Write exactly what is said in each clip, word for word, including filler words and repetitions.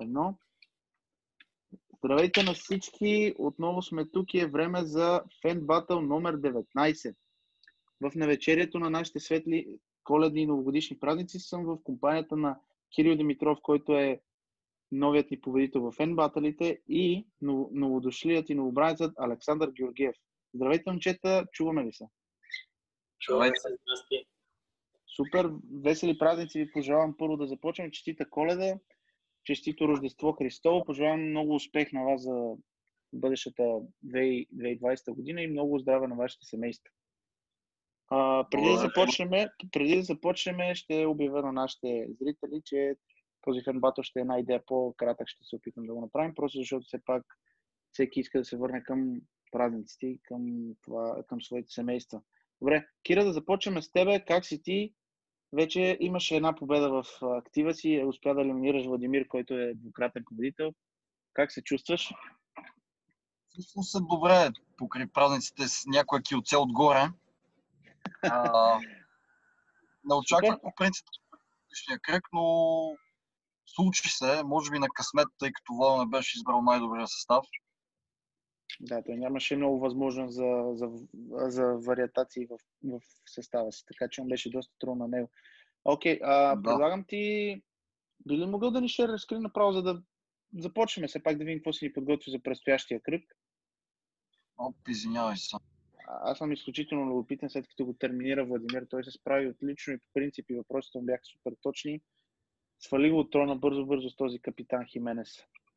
едно. Здравейте на всички, отново сме тук и е време за Fan Battle номер деветнайсет. В навечерието на нашите светли коледни и новогодишни празници съм в компанията на Кирил Димитров, който е новият ни победител в Fan Battle-ите, и новодошлият и новобранецът Александър Георгиев. Здравейте, момчета, чуваме ли се? Чуваме се, здрасти. Супер, весели празници ви пожелавам. Първо да започнем. Честита Коледа, честито Рождество Христово. Пожелавам много успех на вас за бъдещата две хиляди и двайсета година и много здраве на вашите семейства. А, преди, да започнем, преди да започнем, ще обявя на нашите зрители, че този Fan Battle ще е една идея по-кратък, ще се опитам да го направим, просто защото все пак всеки иска да се върне към празниците и към, това, към своите семейства. Добре, Кира, да започнем с тебе. Как си ти? Вече имаше една победа в актива си, успя да елиминираш Владимир, който е двукратен победител. Как се чувстваш? Чувствам се добре покрай празниците с някоя килце отгоре. А, не очаквах по принцип предишния кръг, но случи се, може би на късмет, тъй като Владо не беше избрал най-добрия състав. Да, той нямаше много възможност за, за, за вариатации в, в състава си, така че он беше доста трудно на него. Окей, а, Да. предлагам ти, би ли могъл да ни ще разкри направо, за да започнем все пак да видим какво си ни подготви за предстоящия кръг? Оп, извинявай се. Аз съм изключително любопитен, след като го терминира Владимир. Той се справи отлично и по принцип и въпросите му бяха супер точни. Свали го от трона бързо-бързо с този капитан Хименес.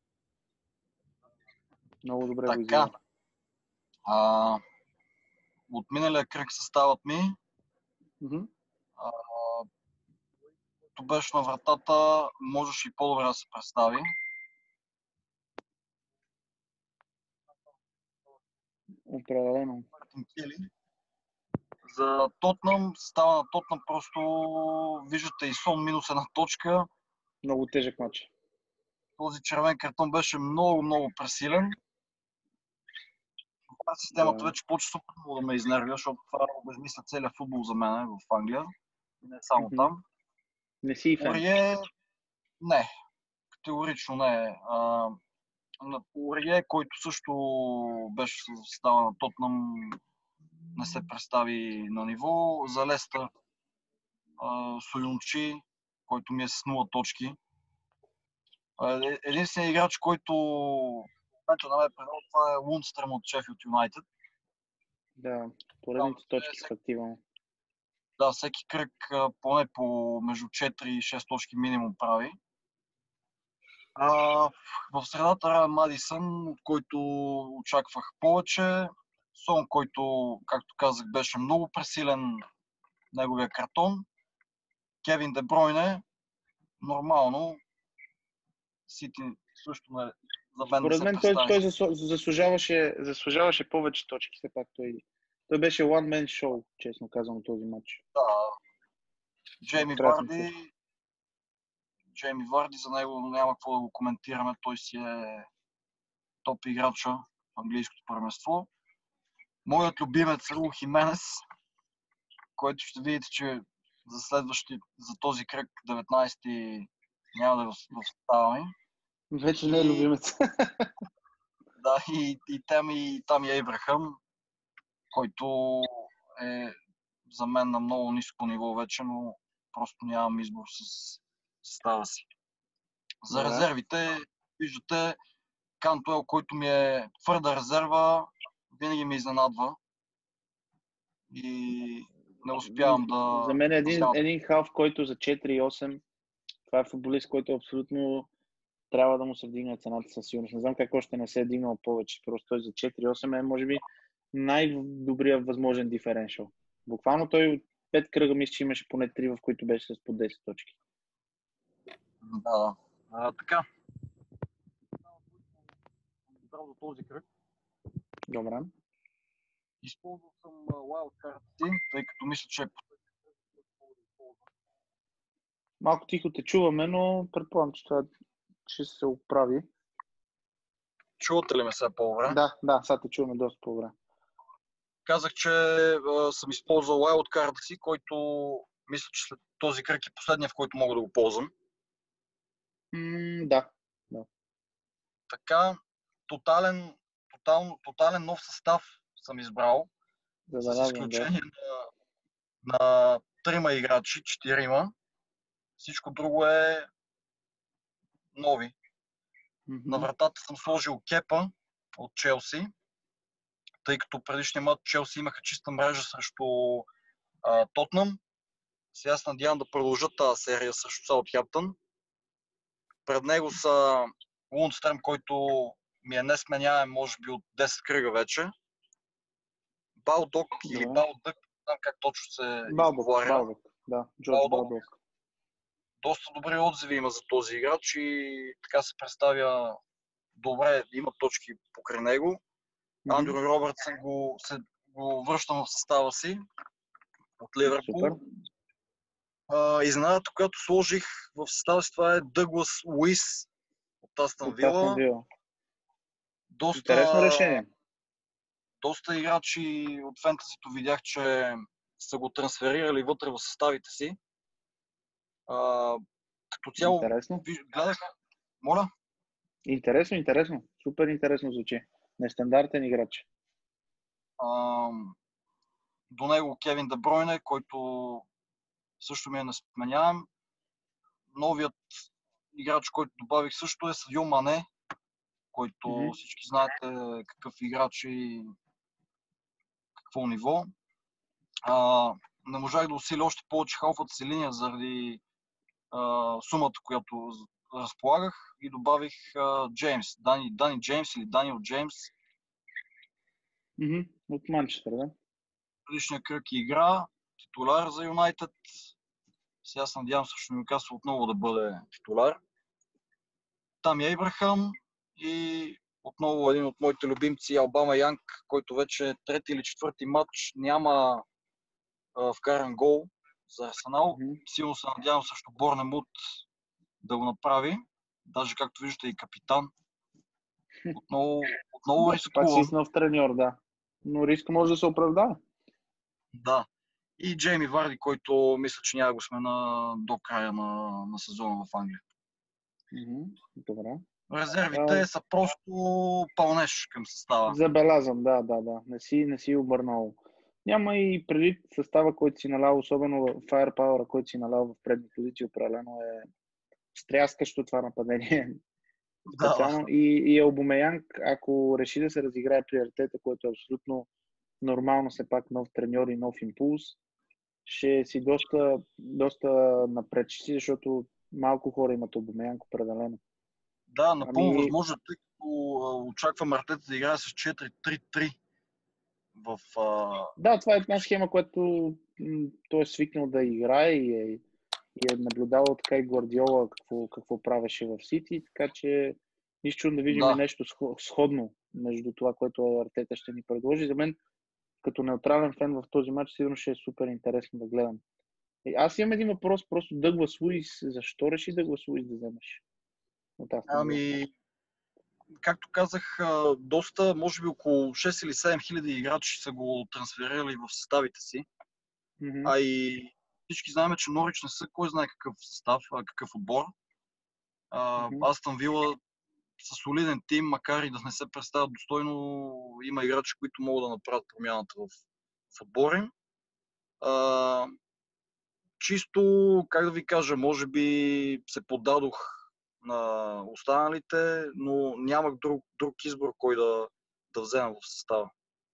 Много добре така. го изгледа. А, от миналия кръг съставът ми, Mm-hmm. а, като беше на вратата, можеше и по-добре да се представи. Определено. За Тотнъм, става на Тотнъм просто виждате и Сон минус една точка. Много тежък матч. Този червен картон беше много, много пресилен. Това системата Да. вече почва супер много да ме изнервя, защото това обезмисля целият футбол за мен в Англия. Не само Mm-hmm. там. Не си и фен. Орие... Не. Категорично не. А, на Орие, който също беше в състава на Тотнъм, не се представи на ниво. За Лестър Союнчи, който ми е с нула точки. Единственият играч, който вече на мен предал, това е Лундстрем от Шефилд Юнайтед. Да, поредните да, точки в актива. Да, всеки кръг поне по между четири и шест точки минимум прави. А, в средата Райан Мадисън, от който очаквах повече. Сон, който, както казах, беше много пресилен неговия картон. Кевин Де Бройне, нормално. Сити също не, за мен Според не мен се той, представи. той заслужаваше, заслужаваше повече точки. Все пак той, той беше one man show, честно казвам, този матч. Да. Джейми Варди, Джейми Варди, за него няма какво да го коментираме. Той си е топ играча в английското първенство. Моят любимец Раул Хименес, който ще видите, че за следващи, за този кръг деветнайсети няма да е в състава ми. Вече не е любимец. Да, и, и там и там е Ибрахам, който е за мен на много ниско ниво вече, но просто нямам избор с състава си. За Да. резервите, виждате, Кантуел, който ми е твърда резерва, винаги ме изненадва и не успявам да... За мен е един, да един халф, който за четири и осем, това е футболист, който абсолютно трябва да му се вдигне цената със сигурност. Не знам как още не се е дигнал повече, просто той за четири и осем е, може би, най-добрият възможен диференшъл. Буквално той от пет кръга мисля, че имаше поне три, в които беше с по десет точки. Да, а, така. За този кръг. Добре. Използвал съм wildcard-ти, тъй като мисля, че е Малко тихо те чуваме, но предполагам, че това ще се оправи. Чувате ли ме сега по-добре? Да, да, сега те чуваме доста по-добре. Казах, че а, съм използвал wildcard-а си, който мисля, че след този кръг е последния, в който мога да го ползвам. М, да, да. така, тотален, тотал, тотален нов състав съм избрал, с Забелязвам, да. изключение на, на трима играчи, четирима. Всичко друго е нови. Мгм. На вратата съм сложил Кепа от Челси, тъй като предишния мач Челси имаха чиста мрежа срещу а, Тотнъм. Сега се надявам да продължат тази серия срещу Саутхемптън. Пред него са Лундстрем, който ми е несменяем, може би от десет кръга вече. Балдок или Добре. Балдък, не знам как точно се Балдък, изговаря. Балдък, да, Джордж Балдок. Балдък. Доста добри отзиви има за този играч и така се представя добре, има точки покрай него. Мгм. Андрю Робъртсън го, се, го връщам в състава си от Ливърпул. Супер. Uh, изненадата, която сложих в състава си, това е Дъглас Луис от Астън От Астън Вила. Вила. Доста, Интересно решение. доста играчи от фентазито видях, че са го трансферирали вътре в съставите си. Uh, като цяло, Интересно. гледах, моля? Интересно, интересно. Супер интересно звучи. Нестандартен играч. Uh, до него Кевин Де Бройне, който също ми е несменяем. Новият играч, който добавих също е Садио Мане, който Мгм. всички знаете какъв играч и какво ниво. А, не можах да усиля още повече халфата си линия заради а, сумата, която разполагах и добавих а, Джеймс. Дани, Дани Джеймс или Даниел Джеймс. Мгм. От Манчестър, да? Предишния кръг игра, титуляр за Юнайтед. Сега се надявам също Нюкасъл отново да бъде титуляр. Там е Ибрахам и отново един от моите любимци Албама Янг, който вече трети или четвърти матч няма а, вкаран гол за Арсенал. Мгм. Силно се надявам също Борнемут да го направи. Даже както виждате и капитан. Отново, отново Да, пак си рискувам. с нов треньор, да. Но риска може да се оправдава. Да. И Джейми Варди, който мисля, че няма го сме на, до края на, на сезона в Англия. Мгм. Добре. Резервите А, са просто пълнеж към състава. забелязвам, да, да, да. Не си, не си обърнал. Няма и преди състава, който си налял, особено Firepower, който си налял в предни позиции, определено е стряскащо това нападение. Да, Специално. И, и Аубамеянг, ако реши да се разиграе при Артета, което е абсолютно нормално, все пак нов треньор и нов импулс, ще си доста, доста напред, ще си, защото малко хора имат Аубамеянг определено. да, напълно Ами, възможно, тъй като а, очаквам Артета да играе с четири три три в... А... да, това е една схема, която м, той е свикнал да играе и е, и е наблюдавал така и Гвардиола какво, какво правеше в Сити, така че нищо чудно да видим Да, нещо сходно между това, което Артета ще ни предложи. За мен, като неутрален фен в този матч, сигурно ще е супер интересно да гледам. И аз имам един въпрос, просто Дъглас Луис, защо реши Дъглас Луис да вземеш от Астън Вила? ами, както казах, а, доста, може би около шест или седем хиляди играчи са го трансферирали в съставите си. Мгм. А и всички знаем, че Норич не са кой знае какъв състав, а какъв отбор. А, Мгм. Астън Вила със солиден тим, макар и да не се представят достойно, има играчи, които могат да направят промяната в, в отбора им. А, чисто, как да ви кажа, може би се поддадох на останалите, но нямах друг, друг избор, кой да, да взема в състава.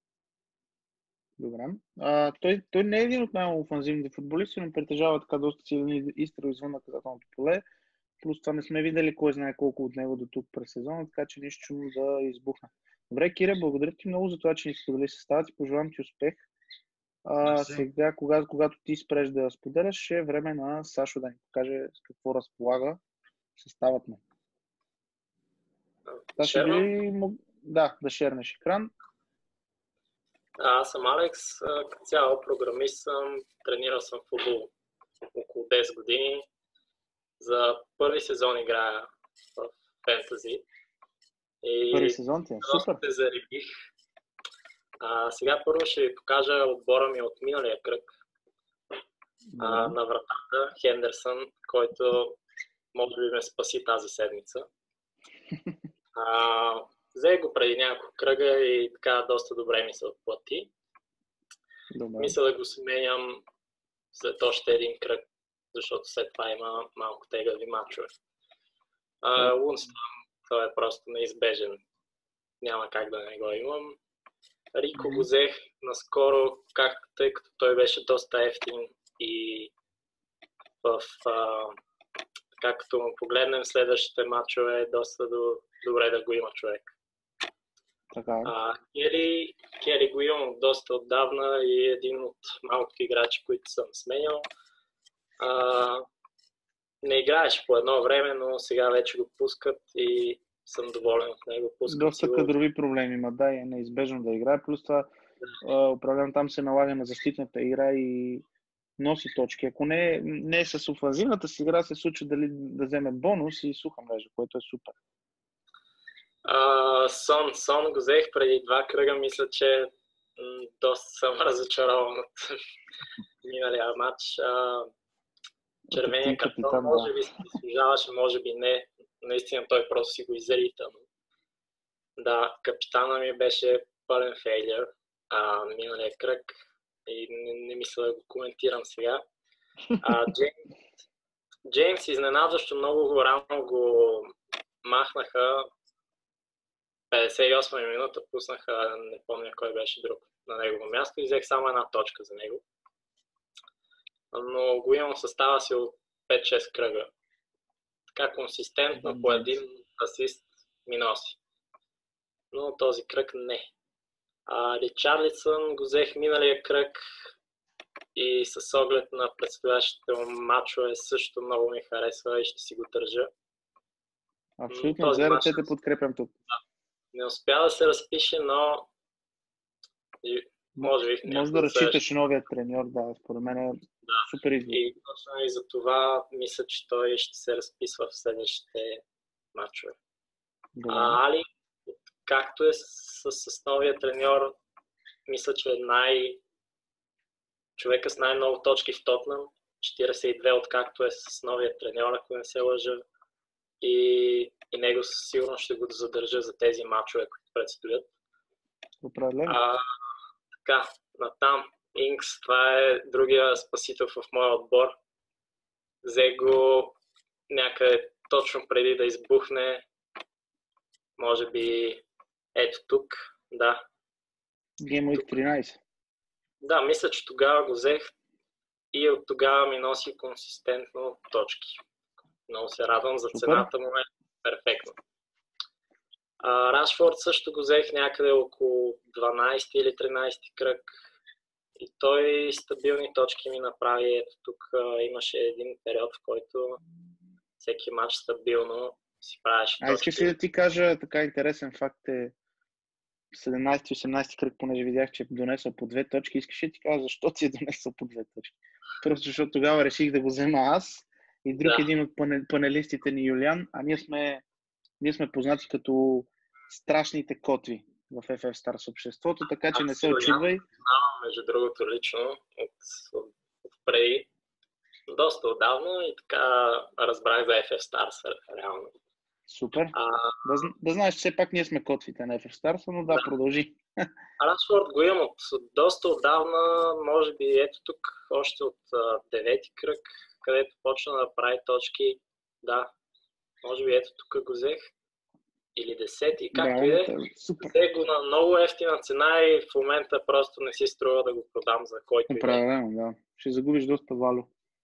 Добре. А, той, той не е един от най-офанзивните футболисти, но притежава така доста силен изстрел извън наказателното поле. Плюс това не сме видели кой знае колко от него до тук през сезона, така че нищо чудно да избухне. Добре, Кире, благодаря ти много за това, че ни сподели състава ти. Пожелавам ти успех. А, Мерси. сега, когато, когато ти спреш да споделяш, ще е време на Сашо да ни покаже с какво разполага съставът му. Сашо, би Шервам. ли мог... Да, да шернеш екран. Аз съм Алекс, като цяло програмист съм, тренирал съм футбол около десет години. За първи сезон играя в фентази. И Първи сезон ти е. Супер. се зарибих. А, сега първо ще ви покажа отбора ми от миналия кръг. А, на вратата Хендерсън, който може би ме спаси тази седмица. А, взех го преди няколко кръга и така доста добре ми се отплати. Добре. Мисля да го сменям след още един кръг, защото след това има малко тегави мачове. Лунстръм, той е просто неизбежен. Няма как да не го имам. Рико го взех наскоро, как, тъй като той беше доста ефтин и в, а, така като му погледнем следващите мачове, е доста до, добре да го има човек. Така. А, Кери, Кери го имам доста отдавна и е един от малкото играчи, които съм сменял. А, не играеше по едно време, но сега вече го пускат и съм доволен от него. Пускат Доста го... кадрови проблеми има, да, е неизбежно да играе. Плюс това управлявам там се налага на защитната игра и носи точки. Ако не, не е с офанзивната си игра, се случва дали да вземе бонус и суха мрежа, което е супер. Uh, Сон, Сон го взех преди два кръга, мисля, че м- доста съм разочарован от миналия матч. Uh, червения картон може би си служаваше, може би не. Наистина той просто си го изрита. Но... Да, капитана ми беше пълен фейлер uh, миналия кръг и не, не мисля да го коментирам сега. Uh, Джеймс, Джеймс изненадващо много рано го махнаха. петдесет и осма минута пуснаха, не помня кой беше друг на негово място и взех само една точка за него. Но го имам в състава си от пет-шест кръга. Така консистентно по един асист ми носи. Но този кръг не. А Ричарлисън го взех миналия кръг и с оглед на предстоящите мачове също много ми харесва и ще си го държа. Абсолютно, две ръце те подкрепям тук. Не успя да се разпише, но може би... Може да разчиташ новия треньор, да, според мен е да. Супер избор. И точно и за това мисля, че той ще се разписва в следващите мачове. А Али, както е с, с, с новия треньор, мисля, че е най... човека с най-много точки в Тотнъм, четиридесет и две, откакто е с новия треньор, ако не се лъжа. И, и него със сигурност ще го задържа за тези мачове, които предстоят. Определено. А, така, натам, Инкс, това е другия спасител в моя отбор. Взе го някъде точно преди да избухне. Може би ето тук, да. Game Week тринайсет. Да, мисля, че тогава го взех и от тогава ми носи консистентно точки. Много се радвам за цената му, е перфектно. Рашфорд също го взех някъде около дванайсети или тринайсети кръг и той стабилни точки ми направи. Ето тук а, имаше един период, в който всеки матч стабилно си правеше точки. А искаш ли да ти кажа така интересен факт е седемнайсети-осемнайсети кръг, понеже видях, че е донесъл по две точки. Искаш ли да ти кажа защо ти е донесъл по две точки? Просто защото тогава реших да го взема аз и друг да. един от панелистите ни, Юлиан, а ние сме, ние сме познати като страшните котви в еф еф Stars обществото, така че а, не се очудвай. Знам, между другото, лично от, от, от преди доста отдавна и така разбрах за еф еф Stars реално. Супер. А, да, да знаеш, че все пак ние сме котвите на еф еф Stars, но да, да. продължи. Рашфорд го имам от доста отдавна, може би ето тук, още от девети кръг, където почна да прави точки. Да, може би ето тук го взех. Или десети, както да, и е. Взех го на много ефтина цена и в момента просто не си струва да го продам за който и да. Правилно, да. Ще загубиш доста валю.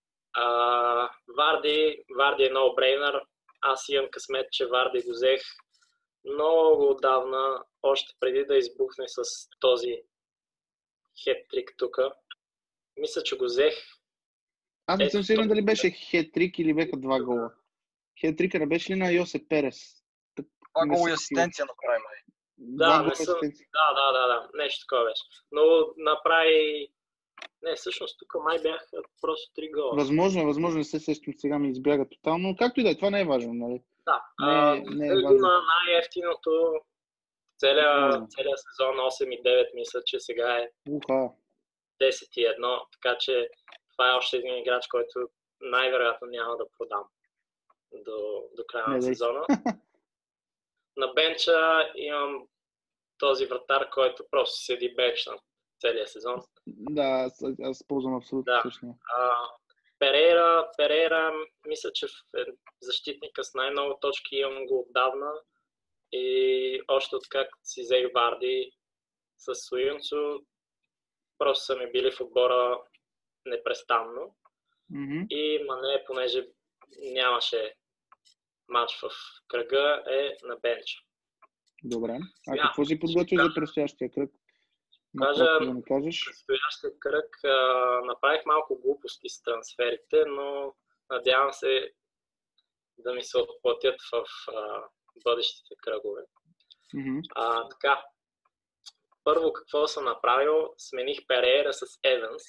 А, Варди, Варди е no-brainer. Аз имам късмет, че Варди го взех много отдавна, още преди да избухне с този хет-трик тук. Мисля, че го взех. Аз не съм сигурен дали беше хет-трик или беха два гола. Хет-трика не беше ли на Йосеп Перес? Това гол и асистенция направи. Да, не съм... да, да, да, да, нещо такова беше. Но направи... Не, всъщност тук май бяха просто три гола. Възможно, възможно не се сещам, сега ми избяга тотално, но както и да е, това не е важно, нали? Да, не, не е важно. На най-ефтиното целия, целия сезон осем и девет, мисля, че сега е Уха. десет и едно, така че това е още един играч, който най-вероятно няма да продам до, до края на сезона. на бенча имам този вратар, който просто седи бенч на целия сезон. Да, аз, аз ползвам абсолютно Да. същия. А, Перейра, Перейра, мисля, че е защитника с най-много точки, имам го отдавна. И още от как си взех Варди с Суинцо, просто са ми били в отбора непрестанно. Mm-hmm. И Мане, понеже нямаше матч в кръга, е на бенча. Добре. А Сега, какво си подготвил ще за предстоящия кръг? Кажа, Накратко да ми кажеш. предстоящия кръг а, направих малко глупости с трансферите, но надявам се да ми се отплатят в а, бъдещите кръгове. Mm-hmm. А, така, първо какво съм направил? Смених Перейра с Еванс,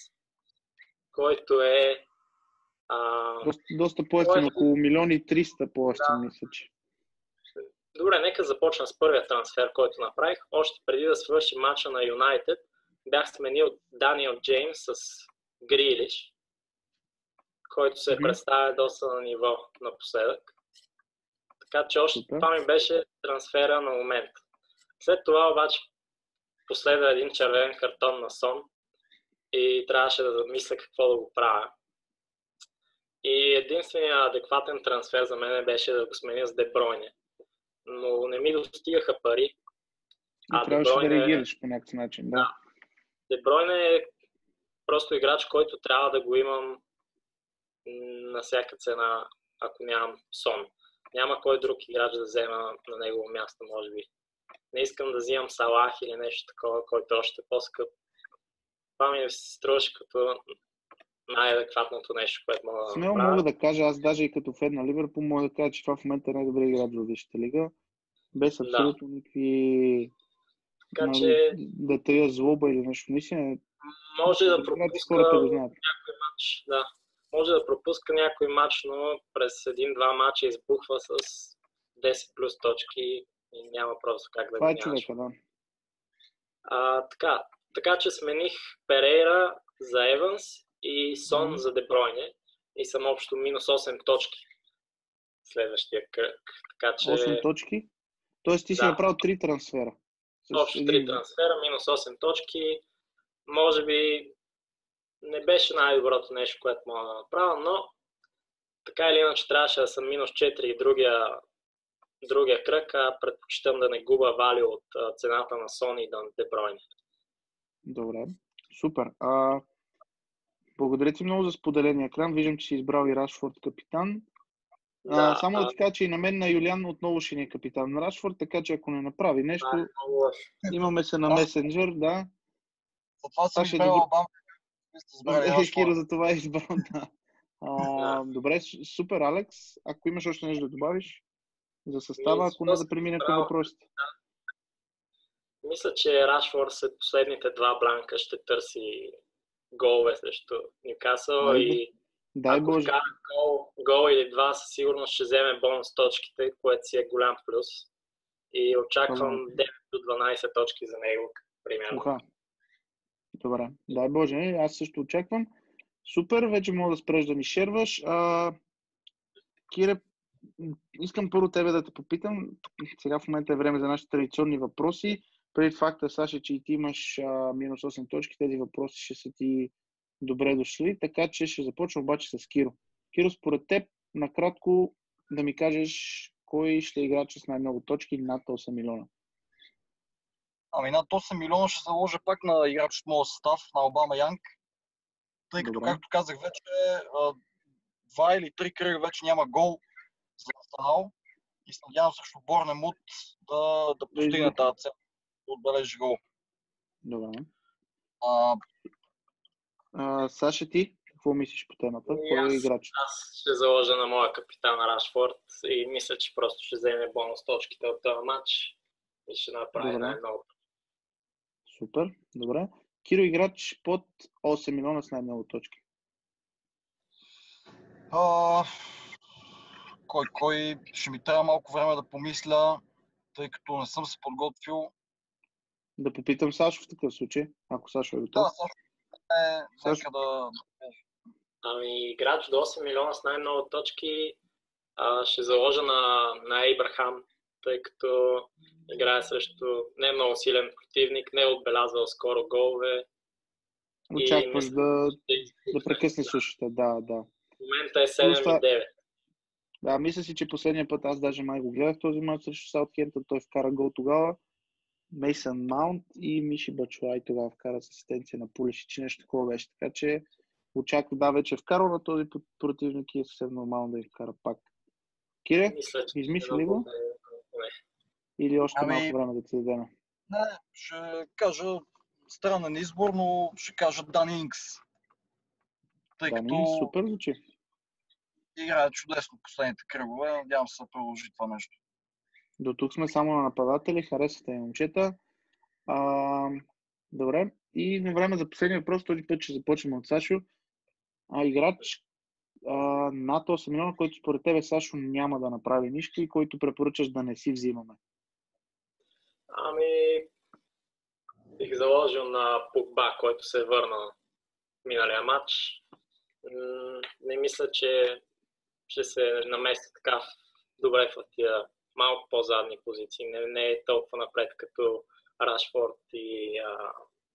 който е... А... Доста, доста по-ефтин, е... около милион и триста по-ефтин, Да. мисля, че. Добре, нека започна с първия трансфер, който направих. Още преди да свърши матча на Юнайтед, бях сменил Даниел Джеймс с Грилиш, който се Mm-hmm. представя доста на ниво напоследък. Така че още Супер. това ми беше трансфера на момента. След това обаче последва един червен картон на Сон и трябваше да замисля какво да го правя. И единственият адекватен трансфер за мен беше да го сменя с Де Бройне. Но не ми достигаха пари. И А трябваше Де да Бройне, реагираш по някакъв начин, да. да. Де Бройне е просто играч, който трябва да го имам на всяка цена, ако нямам Сон. Няма кой друг играч да взема на негово място, може би. Не искам да взимам Салах или нещо такова, който още е по-скъп. Това ми се струваше като най-адекватното нещо, което мога да Смело направя. мога да кажа, аз даже и като фен на Ливърпул мога да кажа, че това в момента е най-добрият играч в Висшата лига. Без абсолютно да. никакви... Така нали, че... да тая злоба или нещо. Наистина, може да пропуска хората го знаят. някой матч. Да. Може да пропуска някой матч, но през един-два матча избухва с десет плюс точки и няма просто как да това го е нямаш. човека, да. А, така, така че смених Перейра за Еванс и Сон Mm-hmm. за Де Бройне и съм общо минус осем точки следващия кръг. Така че... осем точки? Тоест ти Да. си направил три трансфера. С Общо един... три трансфера, минус осем точки. Може би не беше най-доброто нещо, което мога да направя, но така или иначе трябваше да съм минус четири и другия, другия кръг, а предпочитам да не губа валю от а, цената на Sony и на Де Бройне. Добре, супер. А, благодаря ти много за споделения екран. Виждам, че си избрал и Рашфорд капитан. Да, а, само а... да ти кажа, че и на мен на Юлиан отново ще ни е капитан на Рашфорд, така че ако не направи нещо, да, имаме се на месенджер, да. Затова съм ще избрал добър... Обама. Е, Киро за това е избрал, да. А, добре, супер, Алекс. Ако имаш още нещо да добавиш за състава, ако не да преминем към въпросите. Мисля, че Рашфорд след последните два бланка ще търси голове срещу Нюкасъл и дай ако Боже. вкара гол, гол или два, със сигурност ще вземе бонус точките, което си е голям плюс. И очаквам девет до дванайсет точки за него, примерно. Уха. Добре, дай Боже, аз също очаквам. Супер, вече мога да спреш да ми шерваш. А, Кире, искам първо тебе да те попитам. Сега в момента е време за нашите традиционни въпроси. Преди факта, Саша, че и ти имаш а, минус осем точки, тези въпроси ще са ти добре дошли, така че ще започна обаче с Киро. Киро, според теб, накратко да ми кажеш кой ще е играч с най-много точки над осем милиона? Ами над осем милиона ще заложа пак на играч от моя състав, на Обама Янг. Тъй като, както казах вече, два или три кръга вече няма гол за Арсенал и се надявам срещу Борнемут да, да постигне тази цел, да отбележи гол. Добре. А, а, Саша, ти какво мислиш по темата? Кой е играч? Аз ще заложа на моя капитан Рашфорд и мисля, че просто ще вземе бонус точките от този матч и ще направи най-много. Супер, добре. Киро, играч под осем милиона с най-много точки. А, кой, кой? Ще ми трябва малко време да помисля, тъй като не съм се подготвил. Да попитам Сашо в такъв случай, ако Сашо е готов. Да, Сашо е, Сашо да... Ами, играч до осем милиона с най-много точки а, ще заложа на, на Ейбрахам тъй като играе срещу не много силен противник, не е отбелязвал скоро голове. Очакваш мисля, да, да прекъсне сушата, да, да. В момента е седем и девет. Да, мисля си, че последния път аз даже май го гледах този мач срещу Саутхемптън, той вкара гол тогава. Мейсън Маунт и Миши Бачуай тогава вкара с асистенция на Пулишич, нещо такова беше. Така че очаква, да, вече е вкарал на този противник и е съвсем нормално да я вкара пак. Кире, мисля, измисли ли го? Или още ами... малко време да ти дадем? Не, ще кажа странен избор, но ще кажа Дани Инкс. Тъй Дани като Инкс, супер звучи. Играе чудесно последните кръгове, надявам се да продължи това нещо. До тук сме само на нападатели, харесвате и момчета. А, добре, и на време за последния въпрос, този път ще започнем от Сашо. А, играч а, над осем милиона, който според тебе, Сашо, няма да направи нищо и който препоръчаш да не си взимаме. Ами, бих заложил на Погба, който се върна в миналия матч. Не мисля, че ще се намести така добре в тия малко по-задни позиции. Не, не е толкова напред като Рашфорд и а,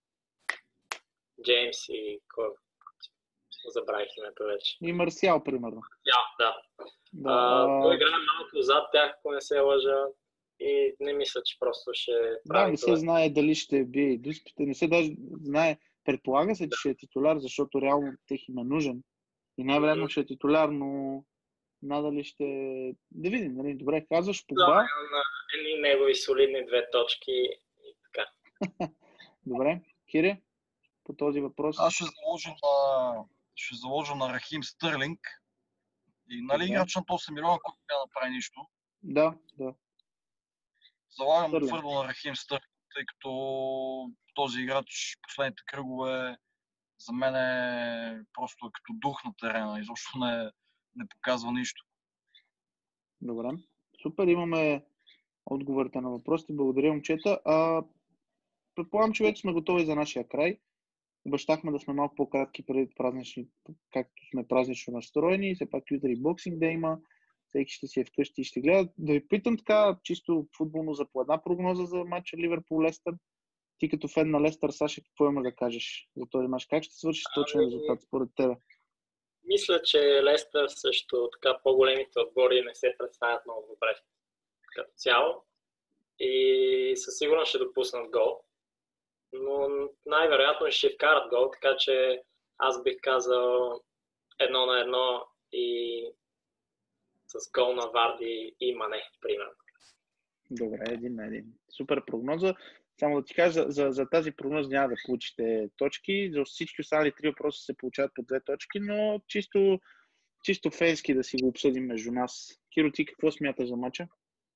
Джеймс и кой? Забравих името вече. И Марсиал, примерно. Да, да. да а, а... Той играе малко зад тях, ако не се лъжа. И не мисля, че просто ще прави Да, не се това. знае дали ще бие и дуспите. Не се даже знае. Предполага се, че ще е титуляр, защото реално тех им е нужен. И най-вероятно ще е титуляр, но надали ще... Да видим, нали? Добре, казваш Погба. Да, на едни негови солидни две точки и така. Добре, Кире, по този въпрос. Аз ще заложа на, ще заложа на Рахим Стърлинг. И нали okay. Играч на осем милиона, който няма да прави нищо. Да, да. Залагам твърдо на Рахим Стърлинг, тъй като този играч последните кръгове за мен е просто като дух на терена. Изобщо не, не показва нищо. Добре. Супер, имаме отговорите на въпросите. Благодаря, момчета. А, предполагам, че вече сме готови за нашия край. Обещахме да сме малко по-кратки преди празнични, както сме празнично настроени. Все пак утре и боксинг да има. Всеки ще си е вкъщи и ще гледа. Да ви питам така, чисто футболно за по една прогноза за матча Ливърпул-Лестър. Ти като фен на Лестър, Саша, какво има да кажеш за този мач? Как ще свърши точен резултат според тебе? Мисля, че Лестър също така по-големите отбори не се представят много добре като цяло и със сигурност ще допуснат гол, но най-вероятно ще вкарат гол, така че аз бих казал едно на едно и с гол на Варди и Мане, примерно. Добре, един на един. Супер прогноза. Само да ти кажа, за, за, за тази прогноза няма да получите точки. За всички останали три въпроса се получават по две точки, но чисто, чисто фенски да си го обсъдим между нас. Киро, ти какво смяташ за мача?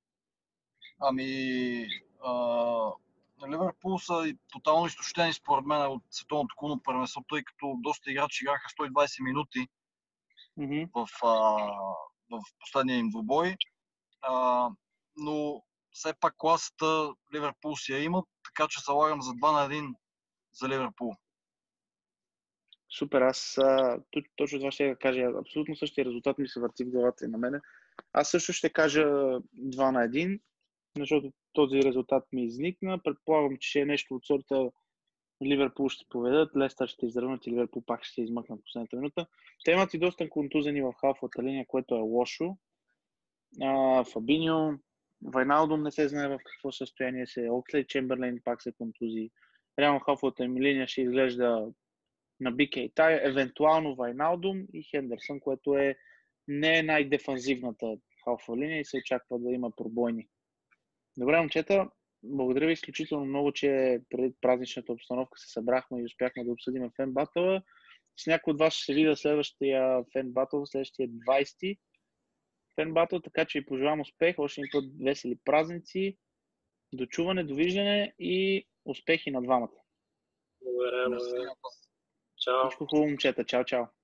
Ами, а, Ливърпул са тотално изтощени според мен от световното клубно първенство, тъй като доста играчи играха сто и двадесет минути mm-hmm. в, а, в последния им двубой. А, но все пак класата Ливърпул си я имат, така че залагам за два на един за Ливърпул. Супер, аз точно това ще кажа. Абсолютно същия резултат ми се върти в главата и на мене. Аз също ще кажа два на един, защото този резултат ми изникна. Предполагам, че ще е нещо от сорта Ливърпул ще поведат, Лестър ще изравнат и Ливърпул пак ще се измъкнат в последната минута. Те имат и доста контузени в халфовата линия, което е лошо. А, Фабиньо, Вайналдум не се знае в какво състояние се е. Окслейд Чемберлейн пак се контузи. Реално халфовата им линия ще изглежда на Би Кей Тай, евентуално Вайналдум и Хендерсън, което е не е най-дефанзивната халфова линия и се очаква да има пробойни. Добре, момчета, благодаря ви изключително много, че преди празничната обстановка се събрахме и успяхме да обсъдим фен батъла. С някой от вас ще се видя следващия фен батъл, следващия двадесети фен батъл, така че ви пожелавам успех, още един път весели празници, дочуване, довиждане и успехи на двамата. Благодаря. Чао. Всичко хубаво, момчета. Чао, чао.